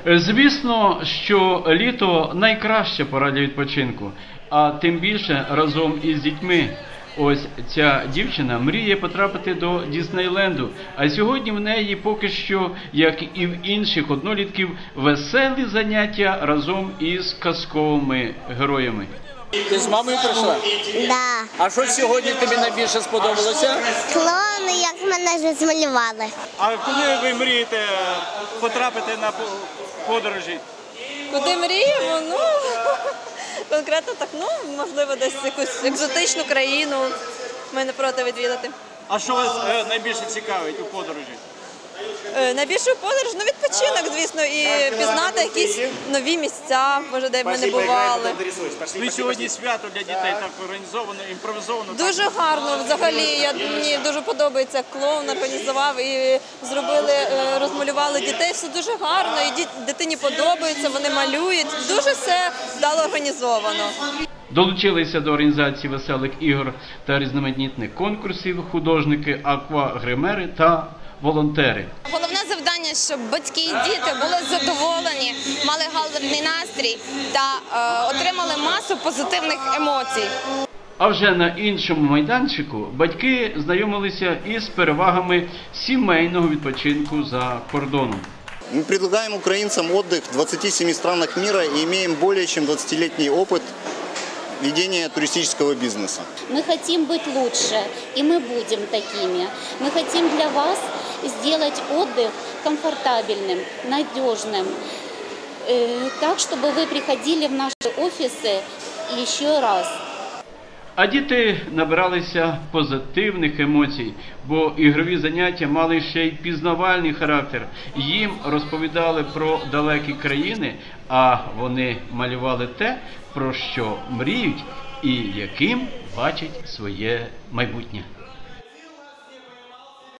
Звісно, що літо – найкраща пора для відпочинку, а тим більше разом із дітьми. Ось ця дівчина мріє потрапити до Діснейленду, а сьогодні в неї поки що, як і в інших однолітків, веселі заняття разом із казковими героями. Ти з мамою прийшла? Да. А що сьогодні тобі найбільше сподобалося? Клоуни, як мене розмалювали. А куди ви мрієте потрапити на подорожі? Куди мріємо? Ну, конкретно так, можливо, десь якусь екзотичну країну ми не проти відвідати. А що вас найбільше цікавить у подорожі? Найбільшу подорож, відпочинок, звісно, і пізнати якісь нові місця, може, де б ми не бували. Ну і сьогодні свято для дітей так організовано, імпровізовано. Дуже гарно взагалі, мені дуже подобається, як клоун організував і зробили, розмалювали дітей, все дуже гарно, і дитині подобається, вони малюють, дуже все вдало організовано. Долучилися до організації веселих ігор та різноманітних конкурсів художники, аквагримери та волонтери. Головне завдання, щоб батьки і діти були задоволені, мали гарний настрій та отримали масу позитивних емоцій. А вже на іншому майданчику батьки знайомилися із перевагами сімейного відпочинку за кордоном. Мы предлагаем украинцам отдых в 27 странах мира и имеем более чем 20-летний опыт ведения туристического бизнеса. Мы хотим быть лучше, и мы будем такими. Мы хотим для вас сделать отдых комфортабельным, надежным, так, чтобы вы приходили в наши офисы еще раз. А діти набиралися позитивних емоцій, бо ігрові заняття мали ще й пізнавальний характер. Їм розповідали про далекі країни, а вони малювали те, про що мріють і яким бачать своє майбутнє.